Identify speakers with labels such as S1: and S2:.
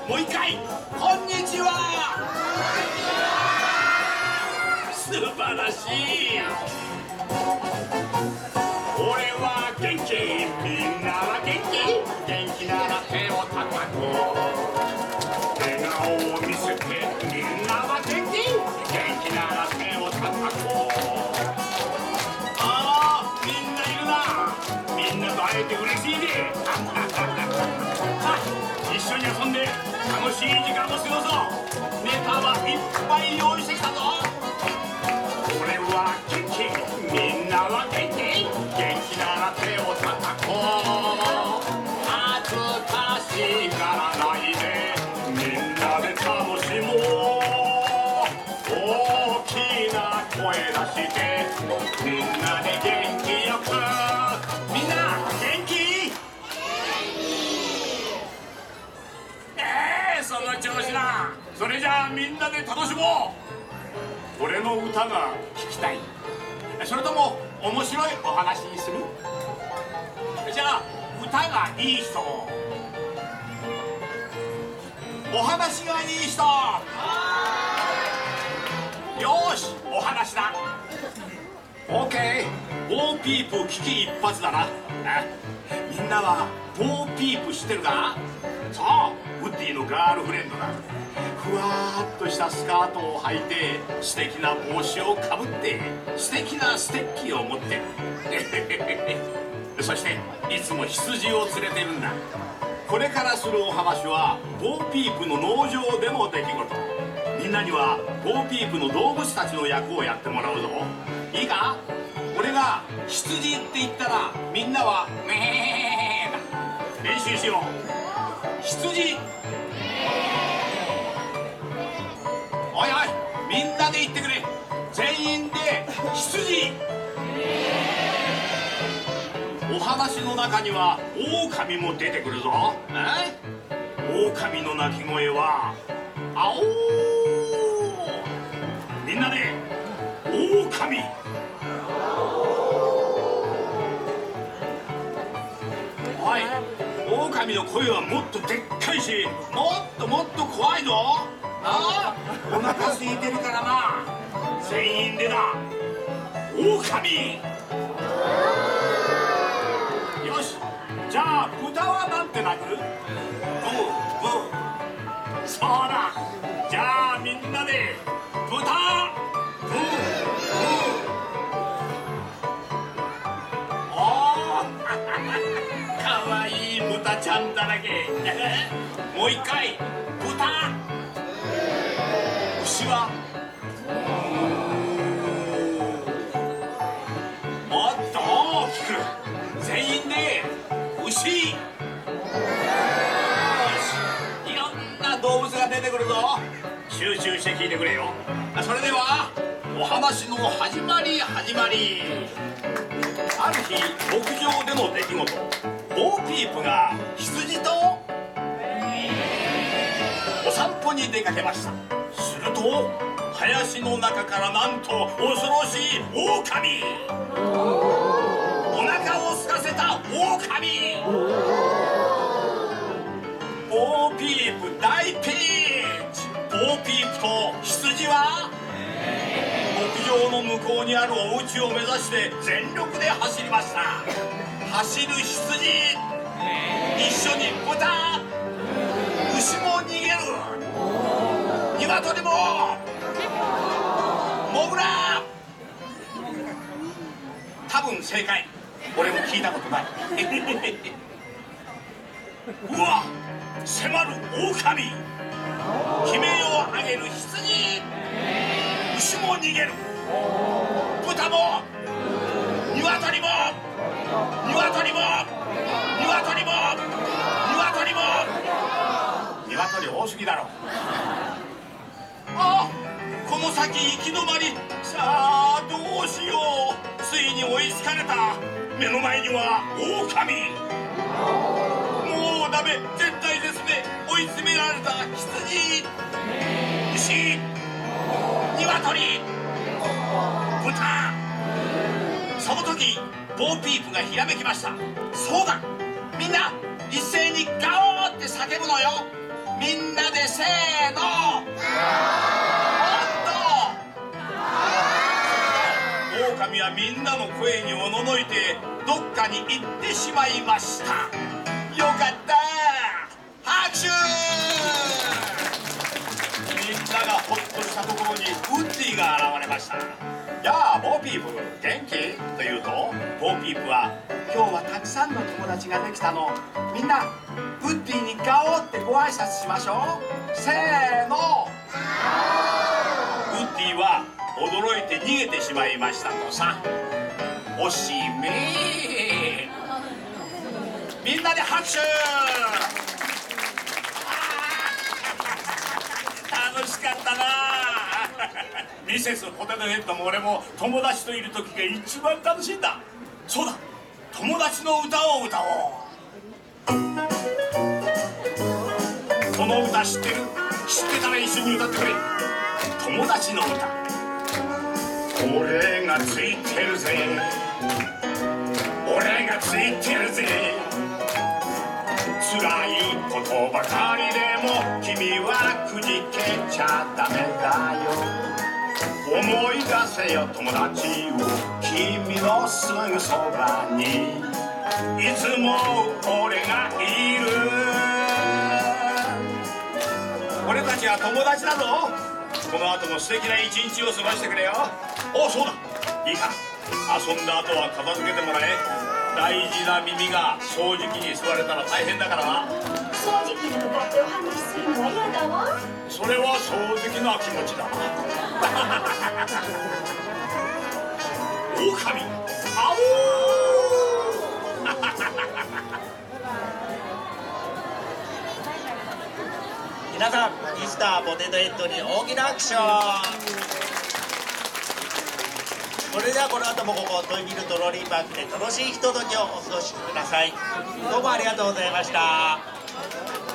S1: もう一回、こんにちは。素晴らしい。俺は元気、みんなは元気。元気なら手を叩こう。笑顔を見せて、みんなは元気。元気なら手を叩こう。ああ、みんないるな。みんなと会えて嬉しいね。さあ、一緒に遊んで楽しい時間を過ごそう。ネタはいっぱい用意してきたぞ。俺は元気、みんなは元気。元気なら手を叩こう。恥ずかしがらないで、みんなで楽しもう。大きな声出して、みんなで元気よく。みんな元気？その調子だ。それじゃあみんなで楽しもう。俺の歌が聞きたい？それとも面白いお話にする？じゃあ歌がいい人、お話がいい人。よーし、お話だ。オーケー、ボーピープ危機一髪だな。みんなはボーピープ知ってるか？そう、ウッディのガールフレンドだ。ふわーっとしたスカートを履いて、素敵な帽子をかぶって、素敵なステッキを持ってる。そしていつも羊を連れてるんだ。これからするお話はボーピープの農場での出来事。みんなにはボーピープの動物たちの役をやってもらうぞ。いいか？俺が羊って言ったらみんなはメーだ。練習しよう。羊。おいおい、みんなで言ってくれ。全員で羊。お話の中には狼も出てくるぞ。狼の鳴き声はあおー。みんなで狼。おい、狼の声はもっとでっかいし、もっともっと怖いぞ。ああ、お腹空いてるからな。全員でだ、狼。よし、じゃあ豚はなんて鳴く？ブーブー。そうだ。じゃあみんなで豚。ブーブー。おーかわいい豚ちゃんだらけ。もう一回、豚。牛はもっと大きく。全員で牛。よし、いろんな動物が出てくるぞ。集中して聞いてくれよ。それではお話の始まり。ある日、牧場での出来事。ボーピープが羊とお散歩に出かけました。すると林の中からなんと恐ろしい狼。お腹を空かせた狼。ボーピープ大ピンチ。ボーピープと羊は牧場の向こうにあるお家を目指して全力で走りました。走る羊、一緒に豚。牛も逃げる。鶏もモグラ。多分正解。俺も聞いたことない。うわ、迫る狼。悲鳴を上げる羊。牛も逃げる。豚も鶏も鶏も鶏も鶏も。鶏多すぎだろ。あ、この先行き止まり。さあどうしよう。ついに追いつかれた。目の前には狼。もうダメ、絶体絶命。追い詰められた羊、牛、鶏、豚。その時ボーピープがひらめきました。そうだ、みんな一斉にガオーって叫ぶのよ。 みんなでせーの。狼はみんなの声におののいてどっかに行ってしまいました。よかった。拍手。みんながほっとしたところにウッディが現れました。やあボーピープ元気と言うと、ボーピープは今日はたくさんの友達ができたの。みんなウッディにガオってご挨拶しましょう。せーの。ウッディは驚いて逃げてしまいましたとさ。おしめ。みんなで拍手。楽しかったな。ミセスポテトヘッドも俺も友達といる時が一番楽しいんだ。そうだ、友達の歌を歌おう。この歌知ってる？知ってたら一緒に歌ってくれ。友達の歌。俺がついてるぜ、俺がついてるぜ、辛いことばかりでも君はくじけちゃダメだよ。思い出せよ友達を、君のすぐそばにいつも俺がいる。俺たちは友達だぞ。この後も素敵な一日を過ごしてくれよ。お、そうだ、いいか、遊んだ後は片付けてもらえ。大事な耳が掃除機に吸われたら大変だからな。
S2: 掃除機に向かってお話しするのは嫌だわ。
S1: それは掃除機の気持ちだな。狼、あおー。
S3: 皆さん、ミスターポテトヘッドに大きなアクション。それではこの後もここトイビルトロリーパークで楽しいひとときをお過ごしください。どうもありがとうございました。